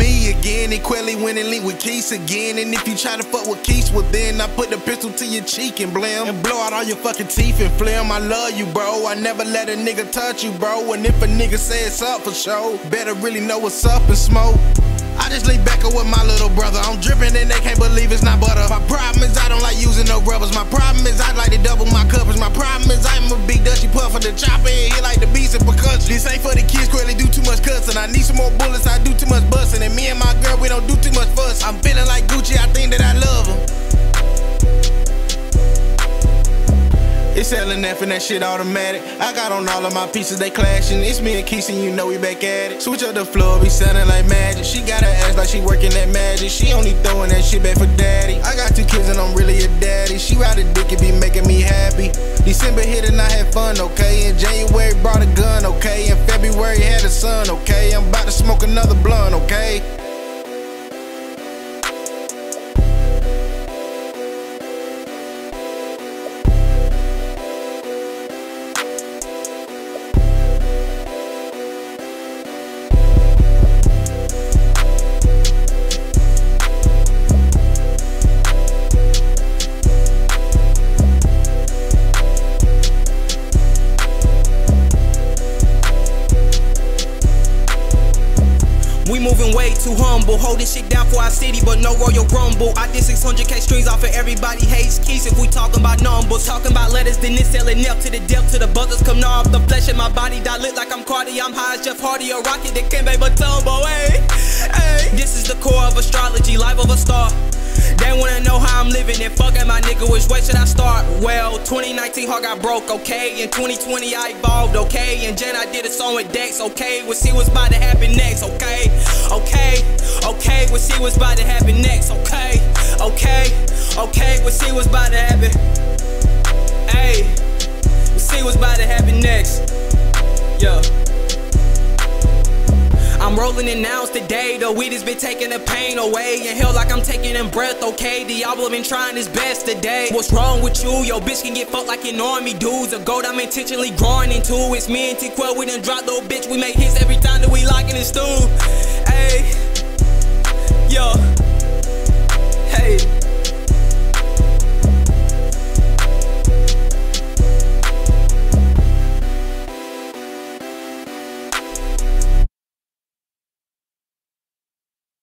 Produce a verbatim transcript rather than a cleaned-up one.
me again. And Quelly went and linked with Keys again. And if you try to fuck with Keys, well then I put the pistol to your cheek and blam, and blow out all your fucking teeth and phlegm. I love you, bro. I never let a nigga touch you, bro. And if a nigga say it's up for show, better really know what's up and smoke. I just lay back up with my little brother. I'm dripping and they can't believe it's not butter. My problem is I don't like using no rubbers. My problem is I like to double my covers. My problem is I'm a big dusty puffer. The chopper and hit like the beats and percussion. This ain't for the kids, Quelly do too much cussing. I need some more bullets, I do too much busting. And me and my girl, we don't do too much fuss. I'm feeling like Gucci, I think that I love him. It's L N F and that shit automatic. I got on all of my pieces, they clashing. It's me and Keith and you know we back at it. Switch up the floor, be sounding like magic. She got her ass like she working that magic. She only throwing that shit back for daddy. I got two kids and I'm really a daddy. She ride a dick, it be making me happy. December hit and I had fun, okay. In January brought a gun, okay. In February had a son, okay. I'm about to smoke another blunt, okay. We moving way too humble, holding shit down for our city, but no Royal Rumble. I did six hundred K streams off of everybody hates Keys. If we talking about numbers, talking about letters, then it's L N F to the depth, to the buzzers come gnaw off the flesh in my body. That lit like I'm Cardi, I'm high as Jeff Hardy, a rocket that can't make but tumble. Hey, hey. This is the core of astrology, life of a star. They wanna know how I'm living and fucking my nigga, which way should I start? Well, twenty nineteen heart got broke, okay. In twenty twenty I evolved, okay. In Jan I did a song with Dex, okay. We'll see what's about to happen next, okay. Okay, okay, we'll see what's about to happen next, okay. Okay, okay, we'll see what's about to happen. Hey, we'll see what's about to happen next. Yeah. I'm rolling in nouns today, the weed has been taking the pain away. And hell like I'm taking in breath, okay. Diablo been trying his best today. What's wrong with you? Yo, bitch can get fucked like an army dudes. A gold I'm intentionally growing into. It's me and T-Quail, we done dropped little bitch. We make hits every time that we lock in the stool. Ayy.